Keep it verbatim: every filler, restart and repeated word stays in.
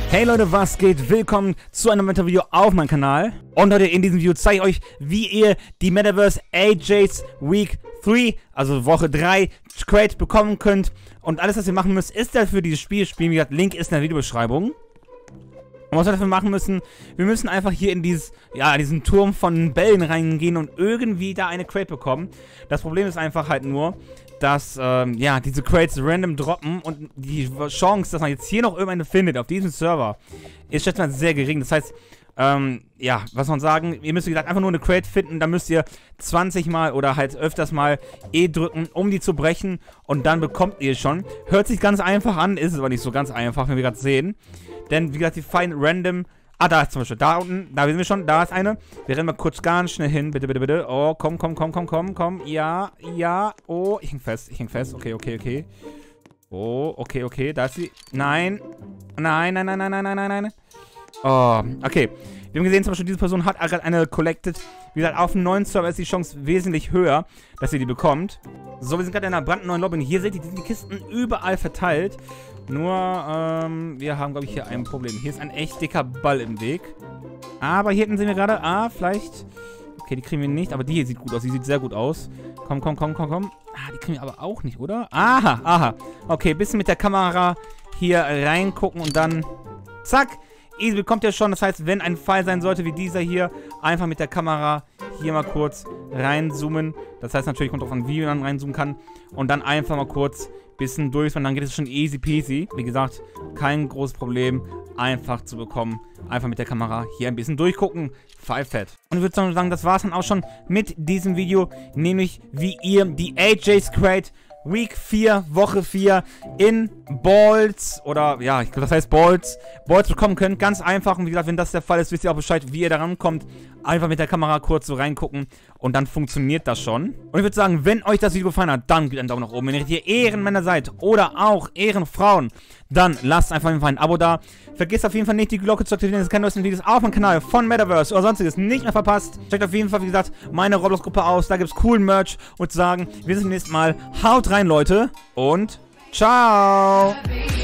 Hey Leute, was geht? Willkommen zu einem weiteren Video auf meinem Kanal. Und heute in diesem Video zeige ich euch, wie ihr die Metaverse A Js Week drei, also Woche drei, Crate bekommen könnt. Und alles, was ihr machen müsst, ist dafür dieses Spiel spielen. Wie gesagt, Link ist in der Videobeschreibung. Und was wir dafür machen müssen, wir müssen einfach hier in dieses, ja, diesen Turm von Bällen reingehen und irgendwie da eine Crate bekommen. Das Problem ist einfach halt nur, dass, ähm, ja, diese Crates random droppen und die Chance, dass man jetzt hier noch irgendeine findet auf diesem Server, ist schätze mal sehr gering. Das heißt, ähm, ja, was soll man sagen, ihr müsst, wie gesagt, einfach nur eine Crate finden, dann müsst ihr zwanzig Mal oder halt öfters mal E drücken, um die zu brechen und dann bekommt ihr schon. Hört sich ganz einfach an, ist es aber nicht so ganz einfach, wie wir gerade sehen. Denn, wie gesagt, die fallen random. Ah, da ist zum Beispiel, da unten, da sind wir schon, da ist eine. Wir rennen mal kurz ganz schnell hin, bitte, bitte, bitte. Oh, komm, komm, komm, komm, komm, komm. Ja, ja, oh, ich häng fest, ich häng fest. Okay, okay, okay. Oh, okay, okay, da ist sie. Nein, nein, nein, nein, nein, nein, nein, nein, nein. Oh, okay. Wir haben gesehen, zum Beispiel, diese Person hat gerade eine collected. Wie gesagt, auf dem neuen Server ist die Chance wesentlich höher, dass ihr die bekommt. So, wir sind gerade in einer brandneuen Lobby. Und hier seht ihr, sind die Kisten überall verteilt. Nur, ähm, wir haben, glaube ich, hier ein Problem. Hier ist ein echt dicker Ball im Weg. Aber hier hinten sehen wir gerade, ah, vielleicht... Okay, die kriegen wir nicht, aber die hier sieht gut aus. Die sieht sehr gut aus. Komm, komm, komm, komm, komm. Ah, die kriegen wir aber auch nicht, oder? Aha, aha. Okay, bisschen mit der Kamera hier reingucken und dann... Zack! Easy bekommt ihr schon. Das heißt, wenn ein Fall sein sollte wie dieser hier, einfach mit der Kamera hier mal kurz reinzoomen. Das heißt natürlich, kommt drauf an, wie man reinzoomen kann. Und dann einfach mal kurz bisschen durch und dann geht es schon easy peasy. Wie gesagt, kein großes Problem, einfach zu bekommen. Einfach mit der Kamera hier ein bisschen durchgucken. Five Fat. Und ich würde sagen, das war es dann auch schon mit diesem Video. Nämlich, wie ihr die A Js Crate Week vier, Woche vier in Balls, oder ja, ich glaube, das heißt Balls, Balls bekommen könnt. Ganz einfach. Und wie gesagt, wenn das der Fall ist, wisst ihr auch Bescheid, wie ihr da rankommt. Einfach mit der Kamera kurz so reingucken und dann funktioniert das schon. Und ich würde sagen, wenn euch das Video gefallen hat, dann gebt einen Daumen nach oben. Wenn ihr Ehrenmänner seid oder auch Ehrenfrauen, dann lasst einfach ein Abo da. Vergesst auf jeden Fall nicht, die Glocke zu aktivieren, dass ihr keine neuesten Videos auf meinem Kanal von Metaverse oder sonstiges nicht mehr verpasst. Checkt auf jeden Fall, wie gesagt, meine Roblox-Gruppe aus. Da gibt es coolen Merch. Und zu sagen, wir sehen uns beim nächsten Mal. Haut rein, Leute. Und ciao.